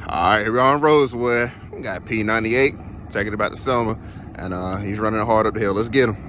All right, we're on Rosewood. We got P98 taking it back to Selma, and he's running hard up the hill. Let's get him.